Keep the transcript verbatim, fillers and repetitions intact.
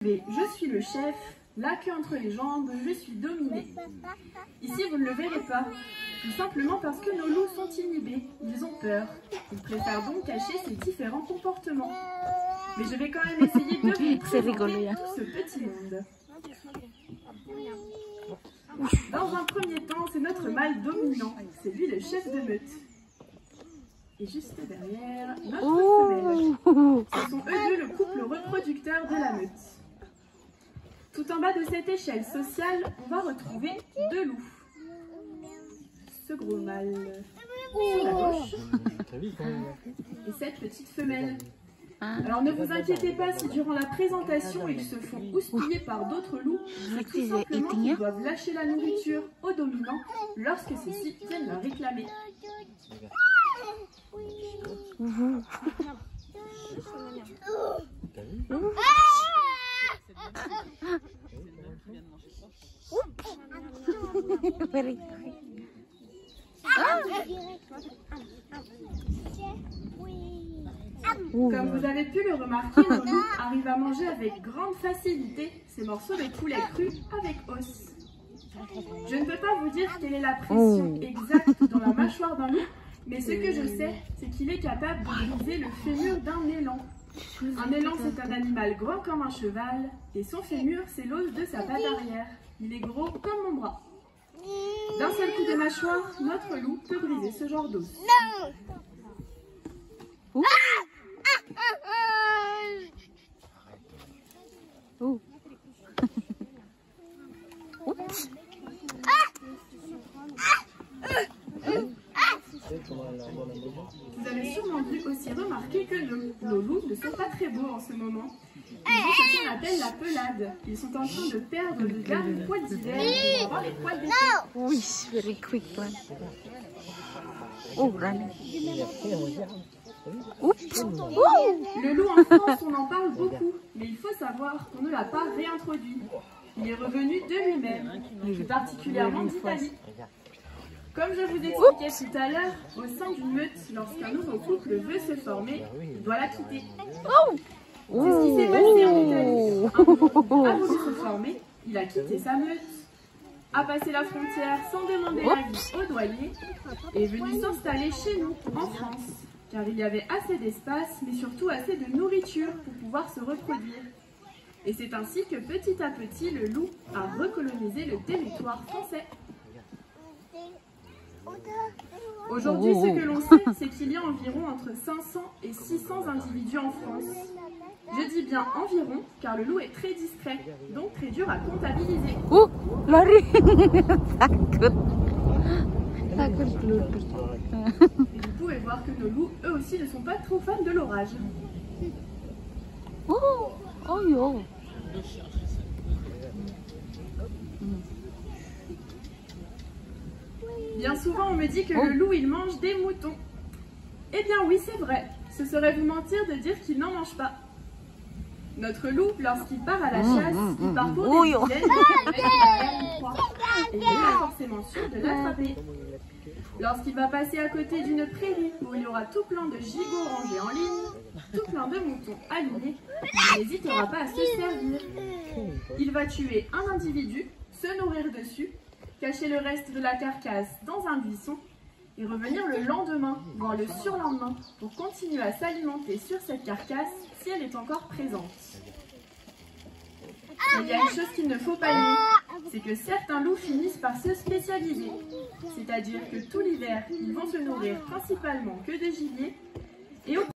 Mais je suis le chef, la queue entre les jambes, je suis dominé. Ici, vous ne le verrez pas, tout simplement parce que nos loups sont inhibés, ils ont peur. Ils préfèrent donc cacher ces différents comportements. Mais je vais quand même essayer de vous présenter tout ce petit monde. Dans un premier temps, c'est notre mâle dominant, c'est lui le chef de meute. Et juste derrière, notre femelle. Ce sont eux deux le couple reproducteur de la meute. Tout en bas de cette échelle sociale, on va retrouver deux loups. Ce gros mâle sur la gauche et cette petite femelle. Alors ne vous inquiétez pas si durant la présentation ils se font houspiller par d'autres loups, c'est tout simplement qu'ils doivent lâcher la nourriture aux dominants lorsque ceux-ci viennent leur réclamer. Comme vous avez pu le remarquer, nos loups arrivent à manger avec grande facilité ces morceaux de poulet cru avec os. Je ne peux pas vous dire quelle est la pression exacte dans la mâchoire d'un loup, mais ce que je sais, c'est qu'il est capable de briser le fémur d'un élan. Un élan, c'est un animal grand comme un cheval, et son fémur, c'est l'os de sa patte arrière. Il est gros comme mon bras. D'un seul coup de mâchoire, notre loup peut briser ce genre d'os. Oh. Oups. Vous avez sûrement dû aussi remarquer que nos, nos loups ne sont pas très beaux en ce moment. Ils ont ce qu'on appelle la pelade. Ils sont en train de perdre le dernier poil d'hiver pour avoir les poils d'été. Oui, very quick one. Oh, running. Oups. Le loup en France, on en parle beaucoup, mais il faut savoir qu'on ne l'a pas réintroduit. Il est revenu de lui-même, plus particulièrement d'Italie. Comme je vous expliquais tout à l'heure, au sein d'une meute, lorsqu'un nouveau couple veut se former, il doit la quitter. C'est ce qui s'est passé en Italie. Un nouveau couple a voulu se former, il a quitté sa meute, a passé la frontière sans demander l'avis au douanier et est venu s'installer chez nous, en France. Car il y avait assez d'espace, mais surtout assez de nourriture pour pouvoir se reproduire. Et c'est ainsi que petit à petit, le loup a recolonisé le territoire français. Aujourd'hui, ce que l'on sait, c'est qu'il y a environ entre cinq cents et six cents individus en France. Je dis bien environ, car le loup est très discret, donc très dur à comptabiliser. Oh, lari. Takut. Takut. Et vous pouvez voir que nos loups, eux aussi, ne sont pas trop fans de l'orage. Oh, oh yo. Bien souvent, on me dit que le loup, il mange des moutons. Eh bien oui, c'est vrai. Ce serait vous mentir de dire qu'il n'en mange pas. Notre loup, lorsqu'il part à la chasse, il parcourt des dizaines de kilomètres et il n'est pas forcément sûr de l'attraper. Lorsqu'il va passer à côté d'une prairie où il y aura tout plein de gigots rangés en ligne, tout plein de moutons alignés, il n'hésitera pas à se servir. Il va tuer un individu, se nourrir dessus, cacher le reste de la carcasse dans un buisson et revenir le lendemain, voire le surlendemain, pour continuer à s'alimenter sur cette carcasse si elle est encore présente. Mais il y a une chose qu'il ne faut pas nier, c'est que certains loups finissent par se spécialiser. C'est-à-dire que tout l'hiver, ils vont se nourrir principalement que de gibier et au